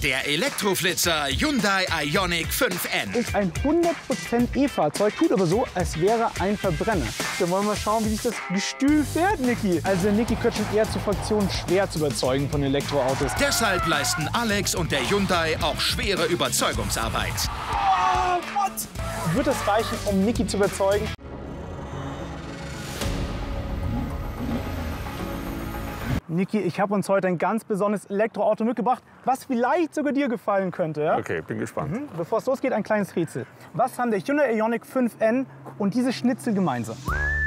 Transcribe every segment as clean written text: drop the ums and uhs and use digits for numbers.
Der Elektroflitzer Hyundai Ioniq 5N. Ist ein 100% E-Fahrzeug, tut aber so, als wäre ein Verbrenner. Dann wollen wir mal schauen, wie sich das Gestühl fährt, Niki. Also Niki gehört schon eher zur Fraktion schwer zu überzeugen von Elektroautos. Deshalb leisten Alex und der Hyundai auch schwere Überzeugungsarbeit. Oh, what? Wird es reichen, um Niki zu überzeugen? Niki, ich habe uns heute ein ganz besonderes Elektroauto mitgebracht, was vielleicht sogar dir gefallen könnte. Ja? Okay, bin gespannt. Bevor es losgeht, ein kleines Rätsel. Was haben der Hyundai Ioniq 5N und diese Schnitzel gemeinsam?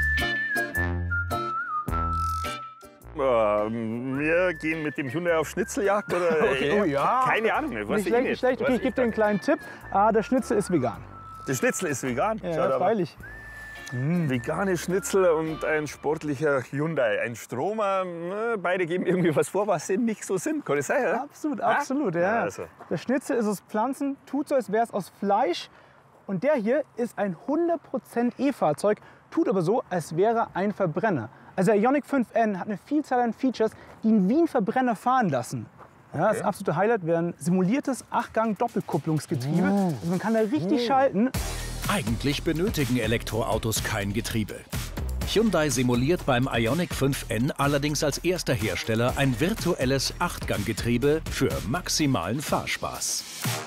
Wir gehen mit dem Hyundai auf Schnitzeljagd oder? Okay. Oh ja. Keine Ahnung, ich weiß Nicht schlecht. Okay, ich gebe dir einen kleinen Tipp. Der Schnitzel ist vegan. Der Schnitzel ist vegan? Ja, freilich. Vegane Schnitzel und ein sportlicher Hyundai. Ein Stromer, beide geben irgendwie was vor, was sie nicht so sind. Kann das sein, oder? Absolut, ja. Also. Der Schnitzel ist aus Pflanzen, tut so, als wäre es aus Fleisch. Und der hier ist ein 100% E-Fahrzeug, tut aber so, als wäre ein Verbrenner. Also der Ioniq 5N hat eine Vielzahl an Features, die ihn wie ein Verbrenner fahren lassen. Ja, das absolute Highlight wäre ein simuliertes 8-Gang-Doppelkupplungsgetriebe. Also man kann da richtig schalten. Eigentlich benötigen Elektroautos kein Getriebe. Hyundai simuliert beim Ioniq 5N allerdings als erster Hersteller ein virtuelles 8-Gang-Getriebe für maximalen Fahrspaß.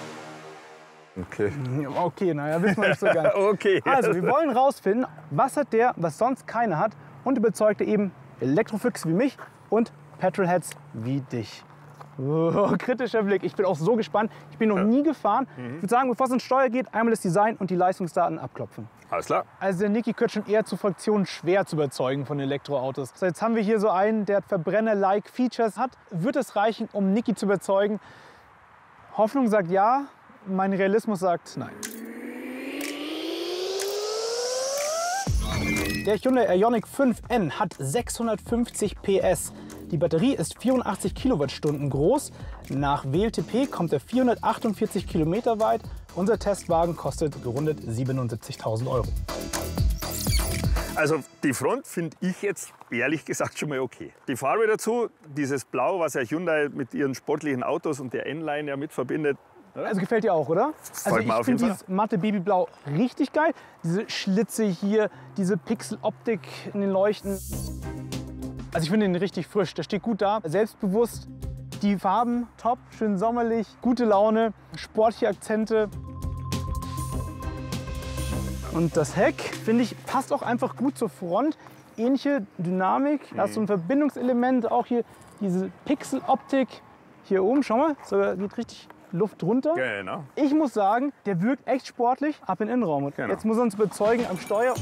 Okay, naja, wissen wir nicht so ganz. Okay. Also, wir wollen rausfinden, was hat der, was sonst keiner hat, und überzeugte eben Elektrofüchse wie mich und Petrolheads wie dich. Oh, kritischer Blick. Ich bin auch so gespannt. Ich bin noch nie gefahren. Ich würde sagen, bevor es ins Steuer geht, einmal das Design und die Leistungsdaten abklopfen. Alles klar. Also der Niki gehört schon eher zur Fraktion schwer zu überzeugen von Elektroautos. So, jetzt haben wir hier so einen, der Verbrenner-like Features hat. Wird es reichen, um Niki zu überzeugen? Hoffnung sagt ja, mein Realismus sagt nein. Der Hyundai Ioniq 5N hat 650 PS. Die Batterie ist 84 Kilowattstunden groß. Nach WLTP kommt er 448 Kilometer weit. Unser Testwagen kostet gerundet 77.000 €. Also die Front finde ich jetzt ehrlich gesagt schon mal okay. Die Farbe dazu, dieses Blau, was ja Hyundai mit ihren sportlichen Autos und der N-Line ja mit verbindet. Also gefällt dir auch, oder? Also ich finde dieses matte Babyblau richtig geil. Diese Schlitze hier, diese Pixeloptik in den Leuchten. Also ich finde ihn richtig frisch, der steht gut da, selbstbewusst. Die Farben top, schön sommerlich, gute Laune, sportliche Akzente. Und das Heck, finde ich, passt auch einfach gut zur Front. Ähnliche Dynamik, da ist so ein Verbindungselement, auch hier diese Pixeloptik. Hier oben, schau mal, so geht richtig Luft runter. Genau. Ich muss sagen, der wirkt echt sportlich, ab in den Innenraum. Genau. Jetzt muss er uns überzeugen am Steuer.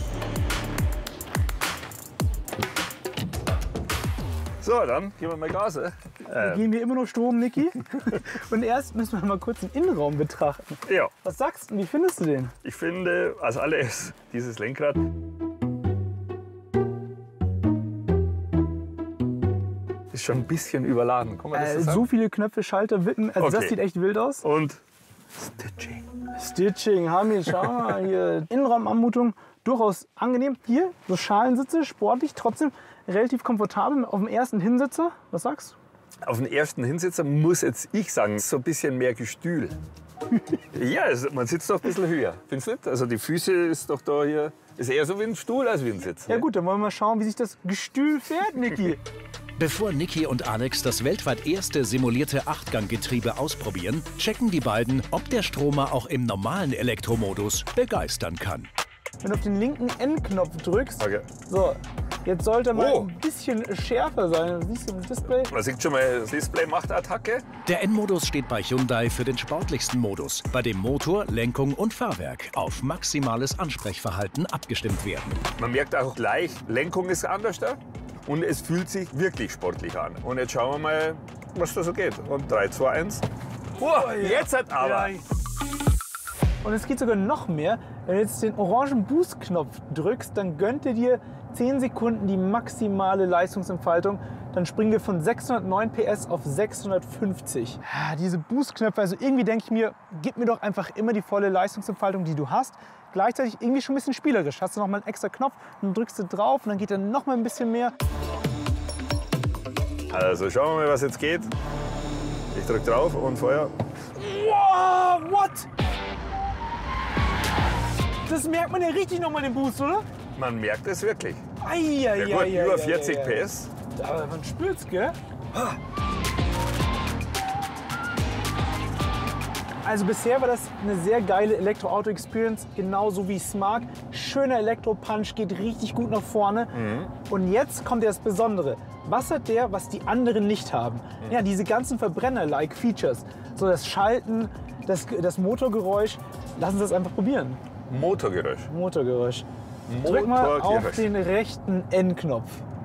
So, dann geben wir mal Gas. Wir geben hier immer noch Strom, Niki. Und erst müssen wir mal kurz den Innenraum betrachten. Ja. Was sagst du? Wie findest du den? Ich finde als alles dieses Lenkrad ist schon ein bisschen überladen. Kann man das so sagen? So viele Knöpfe, Schalter, Wippen. Also okay. Das sieht echt wild aus. Und Stitching haben wir. Schau mal hier. Innenraumanmutung durchaus angenehm. Hier so Schalensitze, sportlich, trotzdem relativ komfortabel auf dem ersten Hinsitzer. Was sagst du? Auf den ersten Hinsitzer muss jetzt ich sagen, so ein bisschen mehr Gestühl. Ja, also man sitzt doch ein bisschen höher. Findest du nicht? Also die Füße ist doch da hier, ist eher so wie ein Stuhl als wie ein Sitz. Ja ne? gut, dann wollen wir mal schauen, wie sich das Gestühl fährt, Niki. Bevor Niki und Alex das weltweit erste simulierte 8-Gang-Getriebe ausprobieren, checken die beiden, ob der Stromer auch im normalen Elektromodus begeistern kann. Wenn du auf den linken N-Knopf drückst, Okay. so, jetzt sollte mal ein bisschen schärfer sein. Siehst du im Display? Man sieht schon mal, das Display macht Attacke. Der N-Modus steht bei Hyundai für den sportlichsten Modus, bei dem Motor, Lenkung und Fahrwerk auf maximales Ansprechverhalten abgestimmt werden. Man merkt auch gleich, Lenkung ist anders da und es fühlt sich wirklich sportlich an. Und jetzt schauen wir mal, was da so geht. Und 3, 2, 1. Oh, jetzt hat aber. Ja. Und es geht sogar noch mehr. Wenn du jetzt den orangen Boost-Knopf drückst, dann gönnt er dir 10 Sekunden die maximale Leistungsentfaltung. Dann springen wir von 609 PS auf 650. Ja, diese Boost-Knöpfe, also irgendwie denke ich mir, gib mir doch einfach immer die volle Leistungsentfaltung, die du hast. Gleichzeitig irgendwie schon ein bisschen spielerisch. Hast du noch mal einen extra Knopf, dann drückst du drauf und dann geht dann noch mal ein bisschen mehr. Also schauen wir mal, was jetzt geht. Ich drück drauf und Feuer. Wow, what? Das merkt man ja richtig nochmal den Boost, oder? Man merkt es wirklich. Ja, Gut, über 40 PS. Aber man spürt's, gell? Also bisher war das eine sehr geile Elektroauto-Experience, genauso wie ich es mag. Schöner Elektro-Punch, geht richtig gut nach vorne. Und jetzt kommt ja das Besondere. Was hat der, was die anderen nicht haben? Ja, diese ganzen Verbrenner-like Features. So das Schalten, das Motorgeräusch. Lass uns das einfach probieren. Motorgeräusch. Motorgeräusch. Drück mal auf den rechten N-Knopf.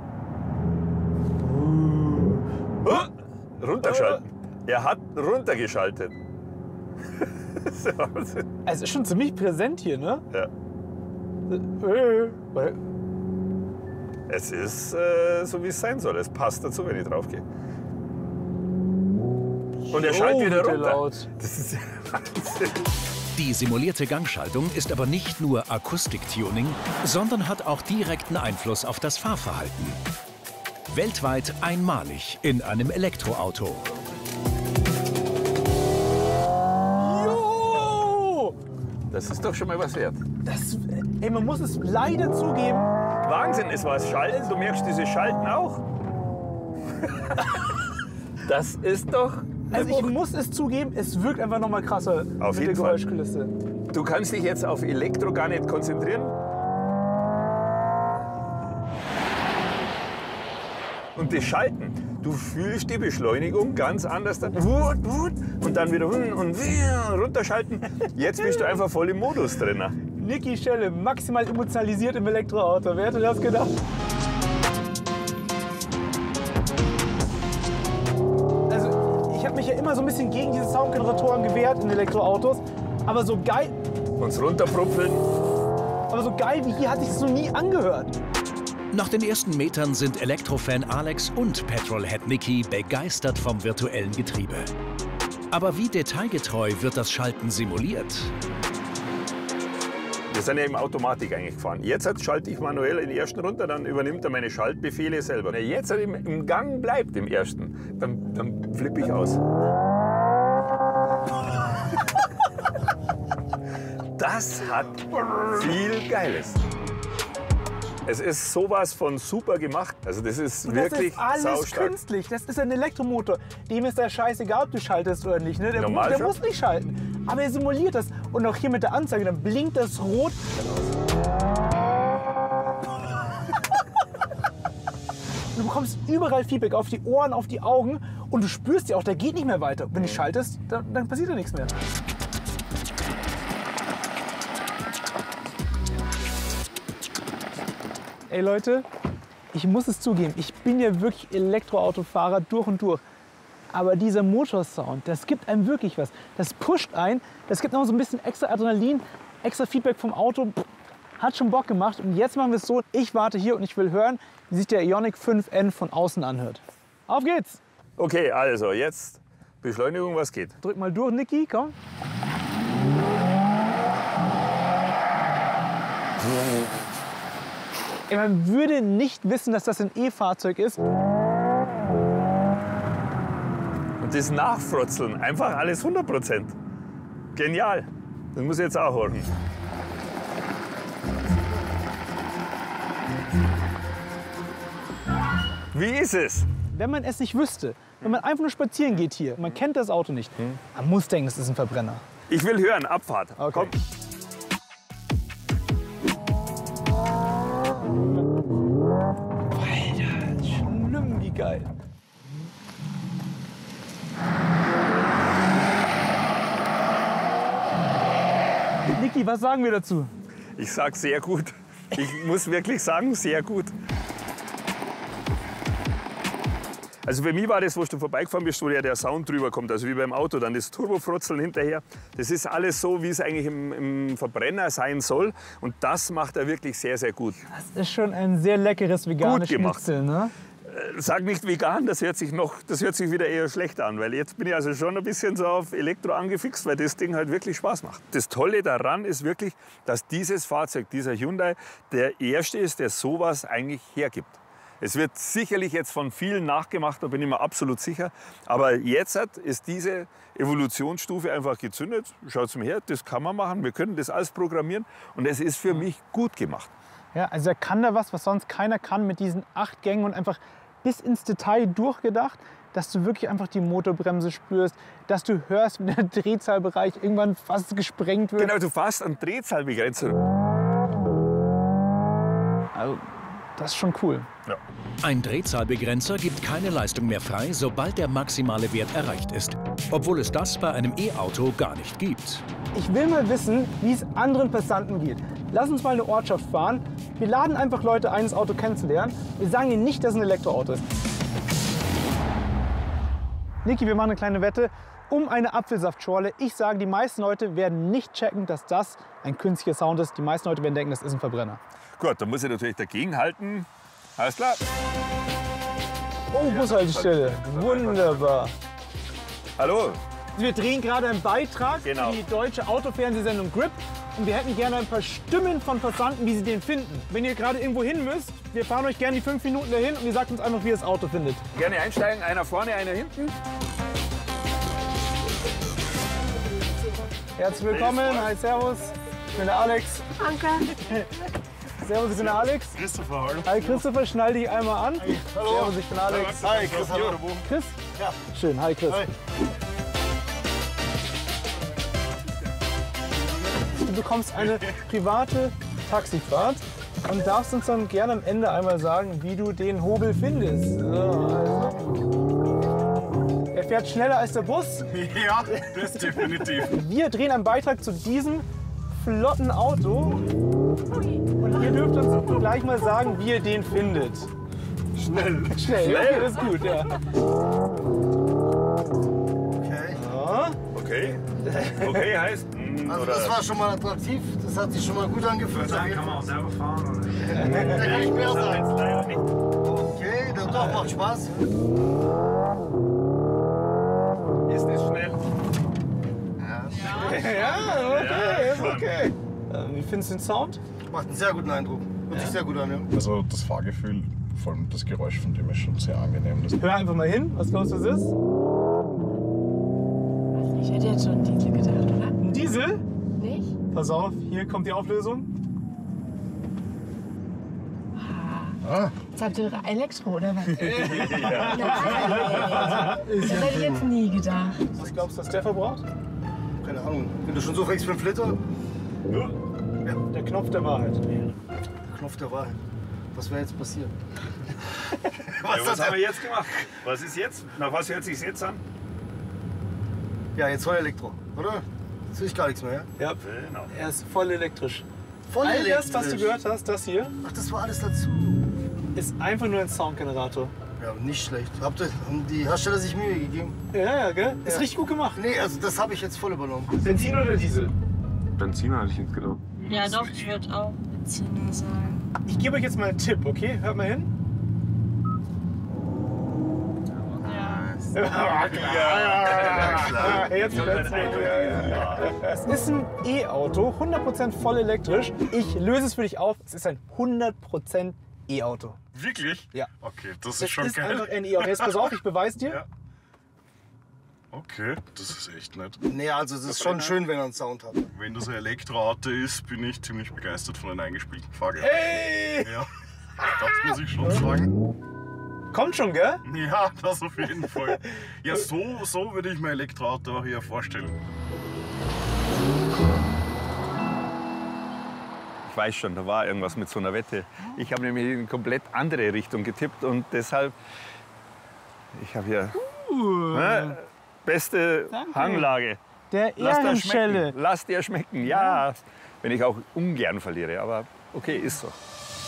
Runterschalten. Er hat runtergeschaltet. Es ist schon ziemlich präsent hier, ne? Ja. Es ist so, wie es sein soll. Es passt dazu, wenn ich drauf gehe. Und er schaltet wieder runter. Laut. Das ist ja Wahnsinn. Die simulierte Gangschaltung ist aber nicht nur Akustiktuning, sondern hat auch direkten Einfluss auf das Fahrverhalten. Weltweit einmalig in einem Elektroauto. Jo! Das ist doch schon mal was wert. Ey, man muss es leider zugeben. Wahnsinn, es war das Schalten. Du merkst dieses Schalten auch. Das ist doch... Also ich muss es zugeben, es wirkt einfach noch mal krasser Auf mit der jeden Fall. Geräuschkulisse. Du kannst dich jetzt auf Elektro gar nicht konzentrieren. Und das Schalten, du fühlst die Beschleunigung ganz anders. Und dann wieder und runterschalten. Jetzt bist du einfach voll im Modus drin. Niki Schelle, maximal emotionalisiert im Elektroauto. Wer hätte das gedacht? Also ich habe mich ja immer so ein bisschen gegen diese Soundgeneratoren gewehrt in Elektroautos. Aber so geil, Uns runterprupfeln. wie hier hatte ich es noch nie angehört. Nach den ersten Metern sind Elektrofan Alex und Petrolhead Niki begeistert vom virtuellen Getriebe. Aber wie detailgetreu wird das Schalten simuliert? Wir sind ja im Automatik eigentlich gefahren. Jetzt schalte ich manuell in den ersten runter, dann übernimmt er meine Schaltbefehle selber. Wenn er jetzt im Gang bleibt, im ersten, dann flippe ich aus. Das hat viel Geiles. Es ist sowas von super gemacht. Also das ist wirklich Das ist alles saustark. künstlich. Das ist ein Elektromotor. Dem ist der scheißegal, ob du schaltest oder nicht. Ne? Der Normal schon. muss nicht schalten. Aber er simuliert das. Und auch hier mit der Anzeige, dann blinkt das rot. Du bekommst überall Feedback auf die Ohren, auf die Augen. Und du spürst ja auch, der geht nicht mehr weiter. Wenn du schaltest, dann passiert ja nichts mehr. Ey Leute, ich muss es zugeben, ich bin ja wirklich Elektroautofahrer durch und durch. Aber dieser Motorsound, das gibt einem wirklich was. Das pusht ein, das gibt noch so ein bisschen extra Adrenalin, extra Feedback vom Auto. Hat schon Bock gemacht. Und jetzt machen wir es so, ich warte hier und ich will hören, wie sich der Ioniq 5N von außen anhört. Auf geht's! Okay, also jetzt Beschleunigung, was geht? Drück mal durch, Niki, komm. Ey, man würde nicht wissen, dass das ein E-Fahrzeug ist. Und das Nachfrotzeln, einfach alles 100%. Genial. Das muss ich jetzt auch hören. Wie ist es? Wenn man es nicht wüsste, wenn man einfach nur spazieren geht hier, man kennt das Auto nicht, man muss denken, es ist ein Verbrenner. Ich will hören, Abfahrt. Okay. Komm. Alter, schlimm, wie geil. Niki, was sagen wir dazu? Ich sag sehr gut. Ich muss wirklich sagen, sehr gut. Also für mich war das, wo du vorbeigefahren bist, wo ja der Sound drüber kommt, also wie beim Auto, dann das Turbofrotzeln hinterher. Das ist alles so, wie es eigentlich im Verbrenner sein soll. Und das macht er wirklich sehr, sehr gut. Das ist schon ein sehr leckeres veganes Gut gemacht. Schnitzel, ne? Sag nicht vegan, das hört sich wieder eher schlecht an, weil jetzt bin ich also schon ein bisschen so auf Elektro angefixt, weil das Ding halt wirklich Spaß macht. Das Tolle daran ist wirklich, dass dieses Fahrzeug, dieser Hyundai, der erste ist, der sowas eigentlich hergibt. Es wird sicherlich jetzt von vielen nachgemacht, da bin ich mir absolut sicher. Aber jetzt ist diese Evolutionsstufe einfach gezündet. Schaut mal her, das kann man machen, wir können das alles programmieren und es ist für mich gut gemacht. Ja, also er kann da was sonst keiner kann mit diesen 8 Gängen und einfach bis ins Detail durchgedacht, dass du wirklich einfach die Motorbremse spürst, dass du hörst, wie der Drehzahlbereich irgendwann fast gesprengt wird. Genau, du fährst an Drehzahlbegrenzer. Also, das ist schon cool. Ja. Ein Drehzahlbegrenzer gibt keine Leistung mehr frei, sobald der maximale Wert erreicht ist. Obwohl es das bei einem E-Auto gar nicht gibt. Ich will mal wissen, wie es anderen Passanten geht. Lass uns mal eine Ortschaft fahren. Wir laden einfach Leute ein, das Auto kennenzulernen. Wir sagen ihnen nicht, dass es ein Elektroauto ist. Niki, wir machen eine kleine Wette um eine Apfelsaftschorle. Ich sage, die meisten Leute werden nicht checken, dass das ein künstlicher Sound ist. Die meisten Leute werden denken, das ist ein Verbrenner. Gut, dann muss ich natürlich dagegen halten. Alles klar. Oh, Bushaltestelle. Wunderbar. Hallo. Wir drehen gerade einen Beitrag Genau. für die deutsche Autofernsehsendung Grip. Und wir hätten gerne ein paar Stimmen von Passanten, wie sie den finden. Wenn ihr gerade irgendwo hin müsst, wir fahren euch gerne die 5 Minuten dahin und ihr sagt uns einfach, wie ihr das Auto findet. Gerne einsteigen, einer vorne, einer hinten. Herzlich willkommen, hi, servus. Ich bin der Alex. Danke. Servus, ich bin der Alex. Christopher, hallo. Hi Christopher, schnall dich einmal an. Hallo. Servus, ich bin Alex. Hi, Chris, hallo. Chris? Ja. Schön, hi Chris. Hi. Du bekommst eine private Taxifahrt und darfst uns dann gerne am Ende einmal sagen, wie du den Hobel findest. So, also. Er fährt schneller als der Bus. Ja, das definitiv. Wir drehen einen Beitrag zu diesem flotten Auto und ihr dürft uns gleich mal sagen, wie ihr den findet. Schnell. Schnell, okay, das ist gut, ja. Okay. Okay. Okay heißt. Also das war schon mal attraktiv, das hat sich schon mal gut angefühlt. Dann kann man auch selber fahren. Oder? Da kann ich mehr sein. Leider nicht. Okay, das doch macht Spaß. Ist es schnell? Ja, okay, ist okay. Wie findest du den Sound? Macht einen sehr guten Eindruck. Hört sich sehr gut an. Ja. Also das Fahrgefühl, vor allem das Geräusch von dem ist schon sehr angenehm. Das Hör einfach mal hin, was glaubst du, das ist? Ich hätte jetzt schon einen Diesel gedacht, oder? Ein Diesel? Nicht? Pass auf, hier kommt die Auflösung. Jetzt habt ihr Elektro, oder was? Nein. Das hätte ich jetzt nie gedacht. Was glaubst du, was der verbraucht? Keine Ahnung. Wenn du schon so fragst für einen Flitter, Ja. Der Knopf der Wahrheit. der Knopf der Wahrheit. Was wäre jetzt passiert? Was haben wir jetzt gemacht? Was ist jetzt? Nach was hört sich jetzt an? Ja, jetzt voll Elektro, oder? Jetzt will ich gar nichts mehr, ja? Ja, Genau. er ist voll elektrisch. Voll All elektrisch. das, was du gehört hast, das hier, Ach, das war alles dazu. ist einfach nur ein Soundgenerator. Ja, nicht schlecht. Haben die Hersteller sich Mühe gegeben? Ja, gell? Ist Ja. richtig gut gemacht. Nee, also das habe ich jetzt voll übernommen. Benzin oder Diesel? Benziner hatte ich jetzt gedacht. Ja, doch, ich würde auch Benziner sagen. Ich gebe euch jetzt mal einen Tipp, okay? Hört mal hin. Ja. Ja, jetzt wird's. Es ist ein E-Auto, 100% voll elektrisch. Ich löse es für dich auf. Es ist ein 100% E-Auto. Wirklich? Ja. Okay, das Es ist schon ist geil. einfach ein E-Auto. Jetzt pass auf, ich beweise dir. Ja. Okay, das ist echt nett. Nee, also es ist schon schön, wenn er einen Sound hat. Wenn das ein Elektroauto ist, bin ich ziemlich begeistert von den eingespielten Fahrgeräten. Hey! Ja, das muss ich schon sagen. Kommt schon, gell? Ja, das auf jeden Fall. Ja, so würde ich mir Elektroauto auch eher vorstellen. Ich weiß schon, da war irgendwas mit so einer Wette. Ich habe nämlich in eine komplett andere Richtung getippt und deshalb, ich habe hier beste Danke. Hanglage. Der Lass dir Ehrenschelle. schmecken. Lass dir schmecken, ja. Wenn ich auch ungern verliere, aber okay, ist so.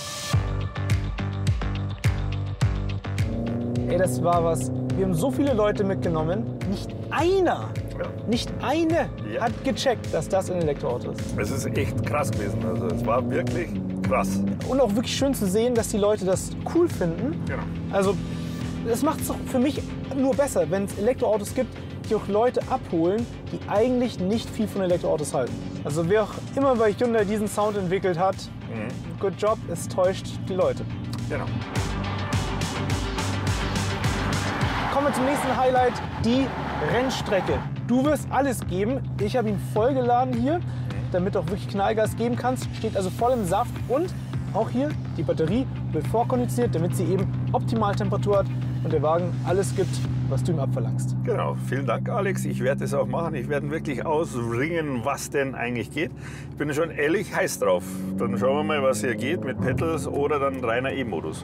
Ey, das war was. Wir haben so viele Leute mitgenommen. Nicht einer, nicht eine Ja. hat gecheckt, dass das ein Elektroauto ist. Es ist echt krass gewesen. Also es war wirklich krass. Und auch wirklich schön zu sehen, dass die Leute das cool finden. Genau. Also, das macht es für mich nur besser, wenn es Elektroautos gibt, die auch Leute abholen, die eigentlich nicht viel von Elektroautos halten. Also wer auch immer bei Hyundai diesen Sound entwickelt hat, good job, es täuscht die Leute. Genau. wir zum nächsten Highlight, die Rennstrecke. Du wirst alles geben. Ich habe ihn vollgeladen hier, damit du auch wirklich Knallgas geben kannst. Steht also voll im Saft und auch hier die Batterie wird vorkonditioniert, damit sie eben optimal Temperatur hat und der Wagen alles gibt, was du ihm abverlangst. Genau, vielen Dank Alex. Ich werde das auch machen. Ich werde wirklich ausringen, was denn eigentlich geht. Ich bin schon ehrlich heiß drauf. Dann schauen wir mal, was hier geht mit Pedals oder dann reiner E-Modus.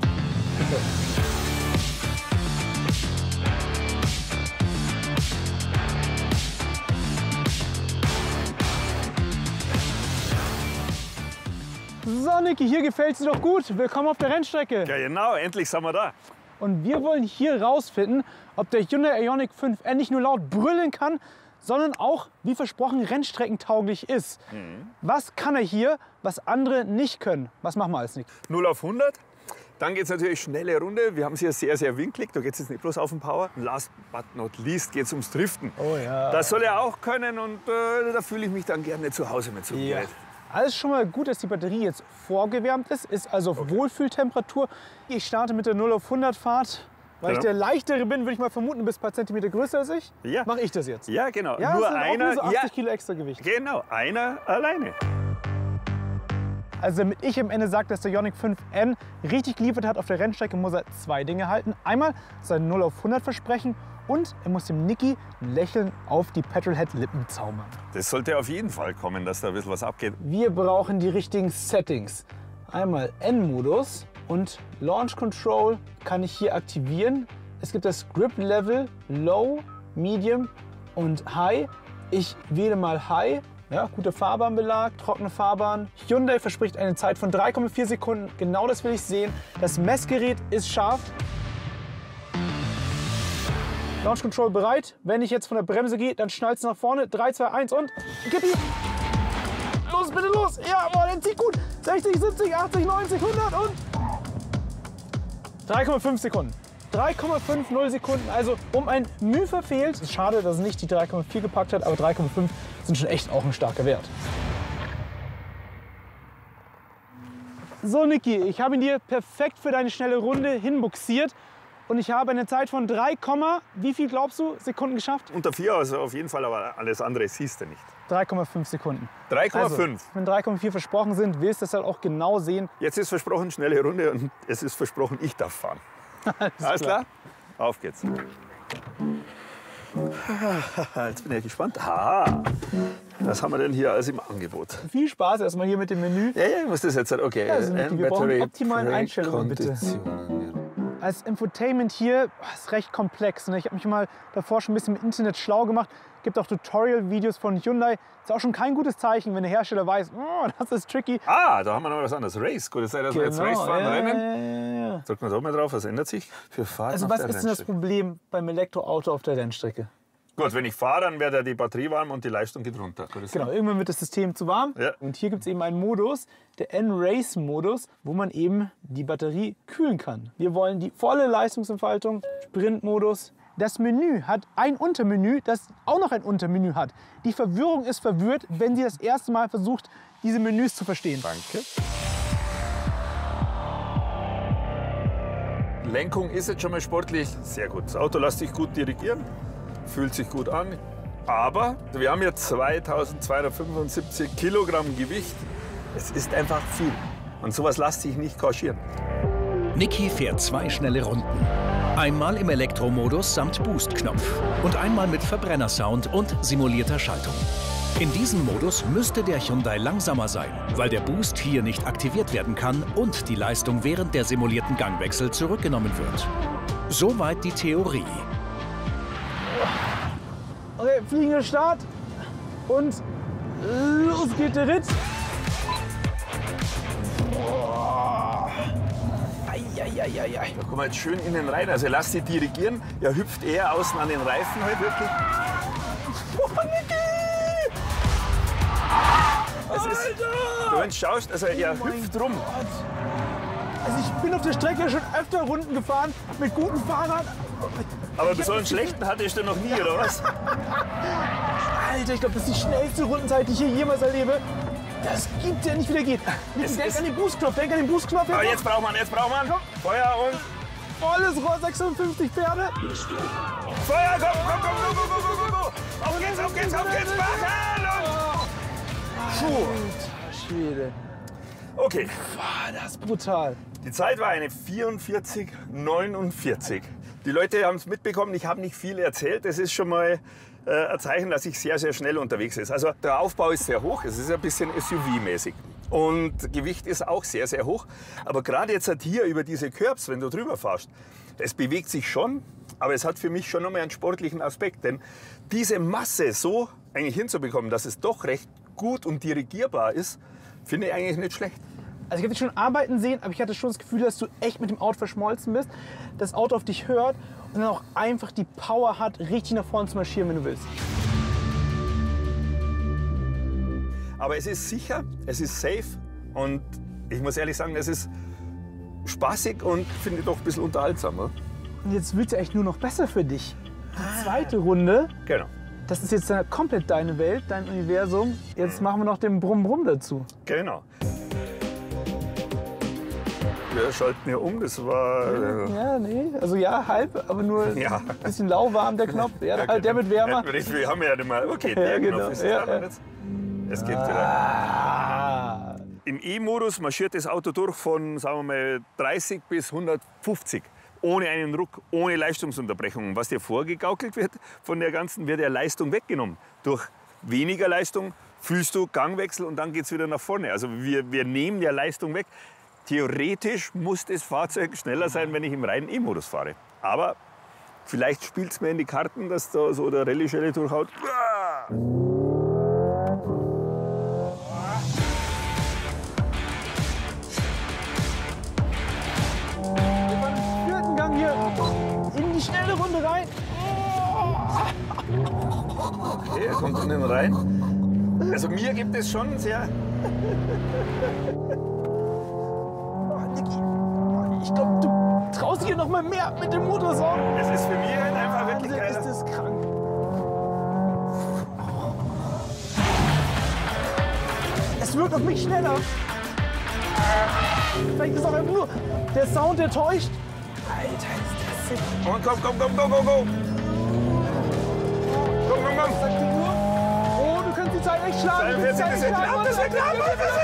So Niki, hier gefällt es dir doch gut. Willkommen auf der Rennstrecke. Ja genau, endlich sind wir da. Und wir wollen hier rausfinden, ob der Hyundai Ioniq 5N nicht nur laut brüllen kann, sondern auch, wie versprochen, rennstreckentauglich ist. Was kann er hier, was andere nicht können? Was machen wir als Nick? 0 auf 100. Dann geht es natürlich schnelle Runde. Wir haben es hier sehr, sehr winklig. Da geht es jetzt nicht bloß auf den Power. Und last but not least geht es ums Driften. Oh ja. Das soll er auch können und da fühle ich mich dann gerne zu Hause mit so einem Gerät. Alles schon mal gut, dass die Batterie jetzt vorgewärmt ist also auf Wohlfühltemperatur. Ich starte mit der 0 auf 100 Fahrt. Weil ich der Leichtere bin, würde ich mal vermuten, du bist ein paar Zentimeter größer als ich. Ja. Mache ich das jetzt? Ja, genau. Ja, nur das sind einer. auch nur so 80 Kilo extra Gewicht. Genau, einer alleine. Also damit ich am Ende sage, dass der Ioniq 5N richtig geliefert hat auf der Rennstrecke, muss er zwei Dinge halten. Einmal sein 0 auf 100 Versprechen und er muss dem Niki ein Lächeln auf die Petrolhead-Lippen zaubern. Das sollte auf jeden Fall kommen, dass da ein bisschen was abgeht. Wir brauchen die richtigen Settings. Einmal N-Modus und Launch Control kann ich hier aktivieren. Es gibt das Grip Level Low, Medium und High. Ich wähle mal High. Ja, guter Fahrbahnbelag, trockene Fahrbahn. Hyundai verspricht eine Zeit von 3,4 Sekunden. Genau das will ich sehen. Das Messgerät ist scharf. Launch Control bereit. Wenn ich jetzt von der Bremse gehe, dann schnallt es nach vorne. 3, 2, 1 und Kippi. Los, bitte los. Ja, boah, der zieht gut. 60, 70, 80, 90, 100 und 3,5 Sekunden. 3,50 Sekunden, also um ein Mühe verfehlt. Es ist schade, dass es nicht die 3,4 gepackt hat, aber 3,5 sind schon echt auch ein starker Wert. So Niki, ich habe ihn dir perfekt für deine schnelle Runde hinbuxiert und ich habe eine Zeit von 3, wie viel glaubst du, Sekunden geschafft? Unter 4, also auf jeden Fall, aber alles andere siehst du nicht. 3,5 Sekunden. 3,5. Also, wenn 3,4 versprochen sind, willst du das halt auch genau sehen. Jetzt ist versprochen schnelle Runde und es ist versprochen, ich darf fahren. Alles klar? Auf geht's. Jetzt bin ich gespannt. Was haben wir denn hier alles im Angebot? Viel Spaß erstmal hier mit dem Menü. Ja, ich muss das jetzt. Okay. Ja, also wir brauchen optimalen Einstellungen, bitte. Als Infotainment hier ist recht komplex. Ne? Ich habe mich mal davor schon ein bisschen im Internet schlau gemacht. Es gibt auch Tutorial-Videos von Hyundai. Ist auch schon kein gutes Zeichen, wenn der Hersteller weiß, oh, das ist tricky. Da haben wir noch was anderes. Race. Gut, das ist dass wir jetzt Race fahren, Rennen. Ja. Drücken wir da mal drauf, was ändert sich? Für Fahrten Also auf was der ist denn das Rennstrecke. Problem beim Elektroauto auf der Rennstrecke? Gut, wenn ich fahre, dann wird die Batterie warm und die Leistung geht runter. Genau, irgendwann wird das System zu warm. Ja. Und hier gibt es eben einen Modus, der N-Race-Modus, wo man eben die Batterie kühlen kann. Wir wollen die volle Leistungsentfaltung, Sprint-Modus. Das Menü hat ein Untermenü, das auch noch ein Untermenü hat. Die Verwirrung ist verwirrt, wenn sie das erste Mal versucht, diese Menüs zu verstehen. Danke. Lenkung ist jetzt schon mal sportlich sehr gut. Das Auto lässt sich gut dirigieren, fühlt sich gut an. Aber wir haben jetzt 2275 Kilogramm Gewicht. Es ist einfach viel. Und sowas lässt sich nicht kaschieren. Niki fährt 2 schnelle Runden. Einmal im Elektromodus samt Boost-Knopf und einmal mit Verbrennersound und simulierter Schaltung. In diesem Modus müsste der Hyundai langsamer sein, weil der Boost hier nicht aktiviert werden kann und die Leistung während der simulierten Gangwechsel zurückgenommen wird. Soweit die Theorie. Okay, fliegender Start und los geht der Ritt. Eieieiei. Da kommen wir jetzt schön innen rein. Also lass sie dirigieren. Er hüpft eher außen an den Reifen halt wirklich. Oh, Niki! Es ist, du, wenn du schaust, also er hüpft rum. Also ich bin auf der Strecke schon öfter Runden gefahren mit guten Fahrern. Aber so einen schlechten hattest du noch nie, oder was? Alter, ich glaube, das ist die schnellste Rundenzeit, die ich hier jemals erlebe. Das gibt's ja nicht, wie der geht. Denk an den Boostknopf, denk an den Boostknopf. Aber jetzt braucht man. Feuer und Volles Rohr, 650 Pferde. Feuer, komm, komm, komm, komm, komm, komm, komm, komm. Auf geht's, auf geht's, auf geht's, machen! Und... Alter Schwede. Okay, Boah, das ist brutal. die Zeit war eine 44,49. Die Leute haben es mitbekommen, ich habe nicht viel erzählt. Das ist schon mal ein Zeichen, dass ich sehr, sehr schnell unterwegs ist. Also der Aufbau ist sehr hoch, es ist ein bisschen SUV-mäßig. Und Gewicht ist auch sehr, sehr hoch. Aber gerade jetzt halt hier über diese Curbs, wenn du drüber fährst, es bewegt sich schon, aber es hat für mich schon nochmal einen sportlichen Aspekt. Denn diese Masse so eigentlich hinzubekommen, dass es doch recht gut und dirigierbar ist, finde ich eigentlich nicht schlecht. Also ich habe dich schon arbeiten sehen, aber ich hatte schon das Gefühl, dass du echt mit dem Auto verschmolzen bist, das Auto auf dich hört und dann auch einfach die Power hat, richtig nach vorne zu marschieren, wenn du willst. Aber es ist sicher, es ist safe und ich muss ehrlich sagen, es ist spaßig und finde ich doch ein bisschen unterhaltsam. Oder? Und jetzt wird es ja echt nur noch besser für dich. Die zweite Runde, Genau. das ist jetzt komplett deine Welt, dein Universum. Jetzt machen wir noch den Brumm-Brumm dazu. Genau. Wir schalten hier um, das war... Ja, nee, also ja, halb, aber nur Ja. ein bisschen lauwarm, der Knopf. Ja, der wird wärmer. Wir haben ja nicht mal... Okay, Ja, der genau. Knopf ist Ja, dran ja. und jetzt. Es geht wieder. Ah. Im E-Modus marschiert das Auto durch von, sagen wir mal, 30 bis 150. Ohne einen Ruck, ohne Leistungsunterbrechung. Was dir vorgegaukelt wird von der ganzen, wird ja Leistung weggenommen. Durch weniger Leistung fühlst du Gangwechsel und dann geht es wieder nach vorne. Also wir nehmen ja Leistung weg. Theoretisch muss das Fahrzeug schneller sein, wenn ich im reinen E-Modus fahre. Aber vielleicht spielt es mir in die Karten, dass da so der Rallye-Schelle durchhaut. Wir fahren im vierten Gang hier in die schnelle Runde rein. Okay, er kommt innen rein. Also mir gibt es schon sehr... Oh, Niki, ich glaube, du traust hier noch mal mehr mit dem Motorsaum. Es ist für mich halt einfach wirklich Wahnsinn, ist geil. das krank. Es wirkt auf mich schneller. Vielleicht ist es auch einfach nur der Sound, der täuscht. Alter, ist das sick. Und komm, komm, komm, komm, komm, komm. Komm, komm, komm. Sagt die Uhr. Oh, du kannst die Zeit echt schlagen. Du kannst die 42, Zeit das echt wird schlagen. knapp, das wird knapp, das wird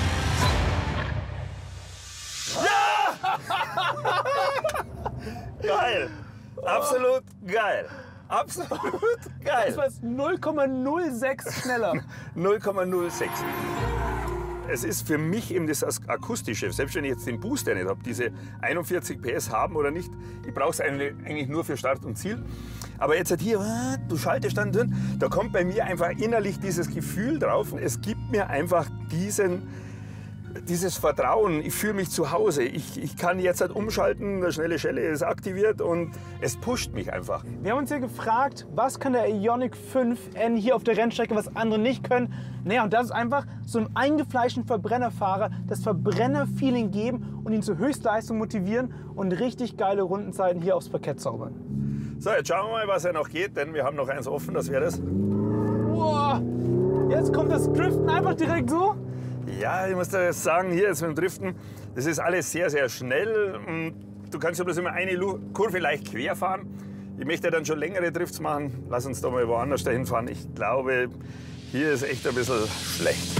knapp. Ja! Geil. Absolut geil. Absolut geil. Das war 0,06 schneller. 0,06. Es ist für mich eben das Akustische, selbst wenn ich jetzt den Booster nicht habe, diese 41 PS haben oder nicht, ich brauche es eigentlich nur für Start und Ziel. Aber jetzt halt hier, du schaltest dann drin, da kommt bei mir einfach innerlich dieses Gefühl drauf. Es gibt mir einfach dieses Vertrauen, ich fühle mich zu Hause. Ich kann jetzt halt umschalten, der schnelle Schelle ist aktiviert und es pusht mich einfach. Wir haben uns hier gefragt, was kann der Ioniq 5N hier auf der Rennstrecke, was andere nicht können. Naja, und das ist einfach so einem eingefleischten Verbrennerfahrer das Verbrenner-Feeling geben und ihn zur Höchstleistung motivieren und richtig geile Rundenzeiten hier aufs Parkett zaubern. So, jetzt schauen wir mal, was ja noch geht, denn wir haben noch eins offen, das wäre das. Wow, jetzt kommt das Driften einfach direkt so. Ja, ich muss dir sagen, hier jetzt mit dem Driften, das ist alles sehr, sehr schnell. Und du kannst ja bloß immer eine Kurve leicht quer fahren. Ich möchte dann schon längere Drifts machen. Lass uns doch mal woanders dahin fahren. Ich glaube, hier ist echt ein bisschen schlecht.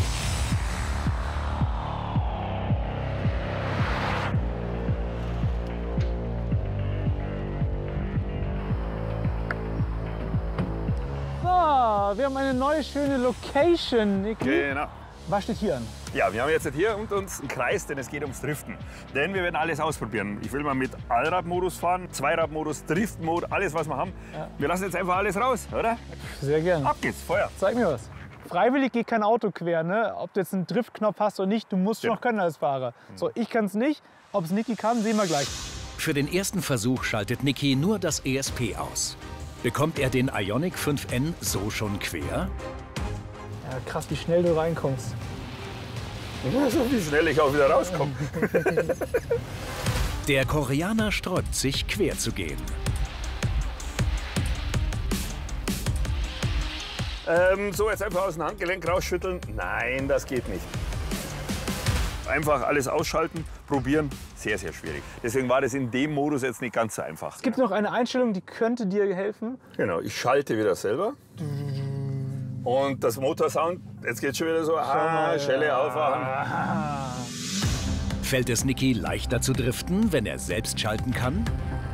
So, wir haben eine neue schöne Location, Niki. Genau. Was steht hier an? Ja, wir haben jetzt hier unter uns einen Kreis, denn es geht ums Driften. Denn wir werden alles ausprobieren. Ich will mal mit Allradmodus fahren, Zweiradmodus, Driftmode, alles was wir haben. Ja. Wir lassen jetzt einfach alles raus, oder? Sehr gerne. Ab geht's, Feuer. Zeig mir was. Freiwillig geht kein Auto quer, ne? Ob du jetzt einen Driftknopf hast oder nicht, du musst Ja. noch können als Fahrer. So, ich kann es nicht. Ob es Niki kann, sehen wir gleich. Für den ersten Versuch schaltet Niki nur das ESP aus. Bekommt er den Ioniq 5N so schon quer? Ja, krass, wie schnell du reinkommst. So wie schnell ich auch wieder rauskomme. Der Koreaner sträubt sich, quer zu gehen. So, jetzt einfach aus dem Handgelenk rausschütteln. Nein, das geht nicht. Einfach alles ausschalten, probieren, sehr, sehr schwierig. Deswegen war das in dem Modus jetzt nicht ganz so einfach. Es gibt noch eine Einstellung, die könnte dir helfen. Genau, ich schalte wieder selber. Und das Motorsound, jetzt geht schon wieder so, Schelle aufwachen. Fällt es Niki leichter zu driften, wenn er selbst schalten kann?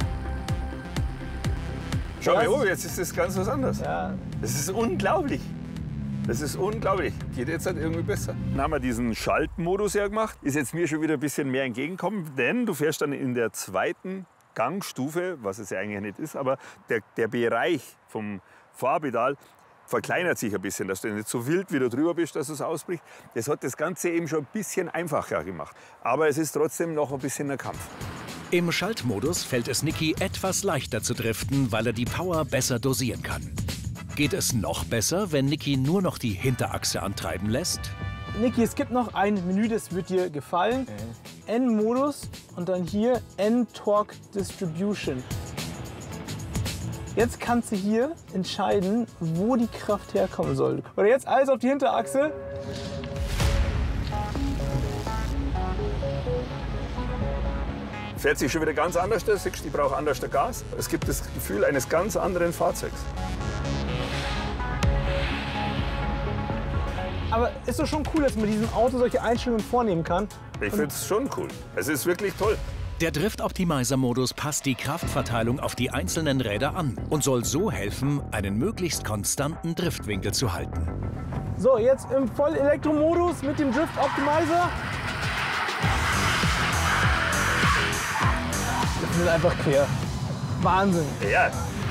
Schau mal, jetzt ist das ganz was anderes. Ja. Das ist unglaublich. Das ist unglaublich. Geht jetzt halt irgendwie besser. Dann haben wir diesen Schaltmodus ja gemacht. Ist jetzt mir schon wieder ein bisschen mehr entgegengekommen, denn du fährst dann in der zweiten Gangstufe, was es ja eigentlich nicht ist, aber der Bereich vom Fahrpedal verkleinert sich ein bisschen, dass du nicht so wild wieder drüber bist, dass es ausbricht. Das hat das Ganze eben schon ein bisschen einfacher gemacht. Aber es ist trotzdem noch ein bisschen ein Kampf. Im Schaltmodus fällt es Niki etwas leichter zu driften, weil er die Power besser dosieren kann. Geht es noch besser, wenn Niki nur noch die Hinterachse antreiben lässt? Niki, es gibt noch ein Menü, das wird dir gefallen. N-Modus und dann hier N-Torque Distribution. Jetzt kannst du hier entscheiden, wo die Kraft herkommen soll. Oder jetzt alles auf die Hinterachse. Fährt sich schon wieder ganz anders. Ich brauche anders Gas. Es gibt das Gefühl eines ganz anderen Fahrzeugs. Aber ist doch schon cool, dass man mit diesem Auto solche Einstellungen vornehmen kann. Ich finde es schon cool. Es ist wirklich toll. Der Drift-Optimizer-Modus passt die Kraftverteilung auf die einzelnen Räder an und soll so helfen, einen möglichst konstanten Driftwinkel zu halten. So, jetzt im Voll-Elektro-Modus mit dem Drift-Optimizer. Das ist einfach quer. Wahnsinn. Ja.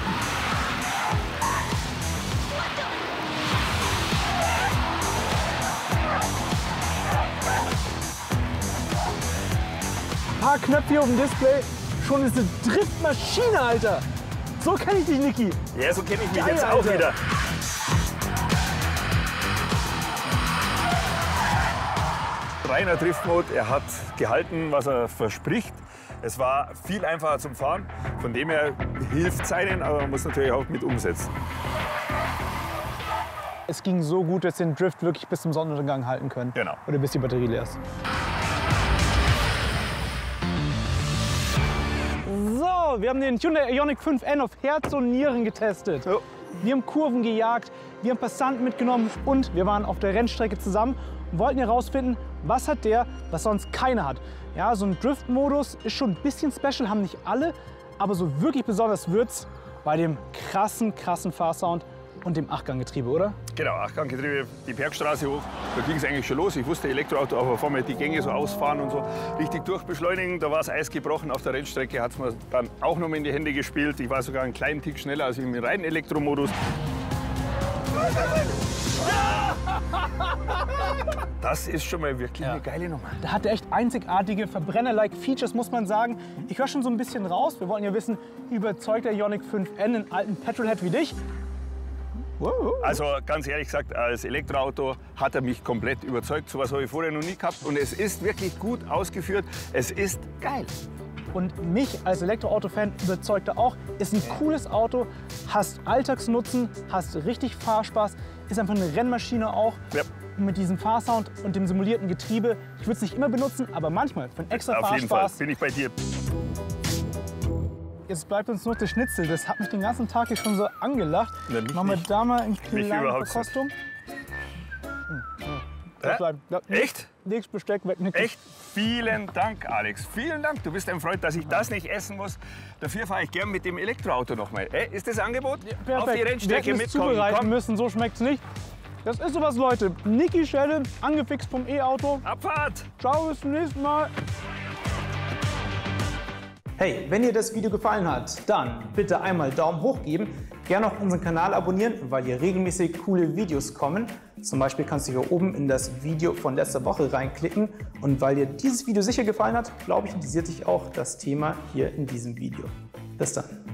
Ein paar Knöpfe hier auf dem Display, schon ist eine Driftmaschine, Alter. So kenne ich dich, Niki. Ja, so kenne ich mich Geil, jetzt auch Alter. wieder. Reiner Driftmode, er hat gehalten, was er verspricht. Es war viel einfacher zum Fahren. Von dem her hilft es einen, aber man muss natürlich auch mit umsetzen. Es ging so gut, dass wir den Drift wirklich bis zum Sonnenuntergang halten können. Genau. Oder bis die Batterie leer ist. So, wir haben den Hyundai Ioniq 5N auf Herz und Nieren getestet. Ja. Wir haben Kurven gejagt, wir haben Passanten mitgenommen und wir waren auf der Rennstrecke zusammen und wollten herausfinden, was hat der, was sonst keiner hat. Ja, so ein Drift-Modus ist schon ein bisschen special, haben nicht alle, aber so wirklich besonders wird's bei dem krassen Fahrsound und dem Achtganggetriebe, oder? Genau, Achtganggetriebe, die Bergstraße hoch, da ging es eigentlich schon los. Ich wusste Elektroauto, aber vor mir die Gänge so ausfahren und so richtig durchbeschleunigen. Da war das Eis gebrochen. Auf der Rennstrecke hat es mir dann auch noch mal in die Hände gespielt. Ich war sogar einen kleinen Tick schneller als im reinen Elektromodus. Das ist schon mal wirklich eine geile Nummer. Da hat er echt einzigartige Verbrenner-like Features, muss man sagen. Ich höre schon so ein bisschen raus. Wir wollten ja wissen, überzeugt der Ioniq 5N einen alten Petrolhead wie dich? Also ganz ehrlich gesagt, als Elektroauto hat er mich komplett überzeugt. So etwas habe ich vorher noch nie gehabt. Und es ist wirklich gut ausgeführt. Es ist geil. Und mich als Elektroauto-Fan überzeugt er auch. Ist ein cooles Auto, hast Alltagsnutzen, hast richtig Fahrspaß, ist einfach eine Rennmaschine auch. Ja. Und mit diesem Fahrsound und dem simulierten Getriebe, ich würde es nicht immer benutzen, aber manchmal für einen extra Auf jeden Fall Fahrspaß. bin ich bei dir. Jetzt bleibt uns nur der Schnitzel. Das hat mich den ganzen Tag hier schon so angelacht. Na, mich Machen wir nicht. da mal eine Mich kleine überhaupt Verkostung. Echt? Nichts Besteck weg, nichts. Echt? Vielen Dank, Alex. Vielen Dank. Du bist ein Freund, dass ich das nicht essen muss. Dafür fahre ich gern mit dem Elektroauto noch mal. Ist das Angebot? Perfekt. Auf die Rennstrecke Wir hätten es mitkommen. zubereiten Komm, müssen, so schmeckt's nicht. Das ist sowas, Leute. Niki Schelle, angefixt vom E-Auto. Abfahrt! Ciao, bis zum nächsten Mal. Hey, wenn dir das Video gefallen hat, dann bitte einmal Daumen hoch geben. Gerne auch unseren Kanal abonnieren, weil hier regelmäßig coole Videos kommen. Zum Beispiel kannst du hier oben in das Video von letzter Woche reinklicken. Und weil dir dieses Video sicher gefallen hat, glaube ich, interessiert dich auch das Thema hier in diesem Video. Bis dann.